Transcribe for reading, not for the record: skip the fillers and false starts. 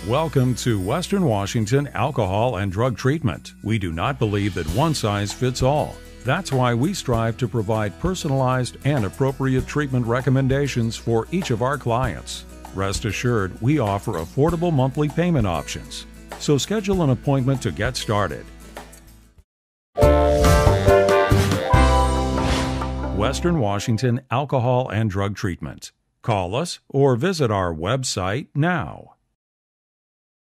Welcome to Western Washington Alcohol and Drug Treatment. We do not believe that one size fits all. That's why we strive to provide personalized and appropriate treatment recommendations for each of our clients. Rest assured, we offer affordable monthly payment options. So schedule an appointment to get started. Western Washington Alcohol and Drug Treatment. Call us or visit our website now.